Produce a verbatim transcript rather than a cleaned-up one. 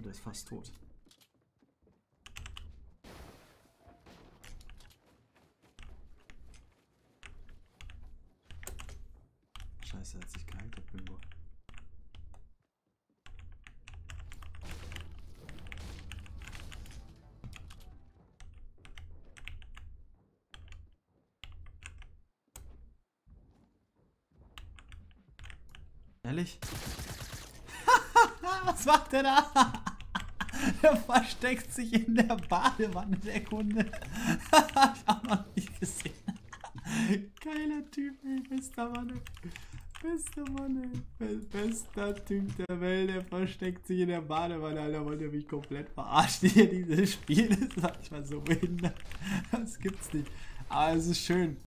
Der ist fast tot. Scheiße, er hat sich geheilt, der Bimbo. Ehrlich? Was macht der da? Der versteckt sich in der Badewanne, der Kunde. Hab ich auch noch nicht gesehen. Geiler Typ, ey. Bester Mann, ey. Bester Mann, ey. Bester Typ der Welt. Der versteckt sich in der Badewanne, Alter. Wollt ihr mich komplett verarschen hier, dieses Spiel? Das ist manchmal so behindert. Das gibt's nicht. Aber es ist schön.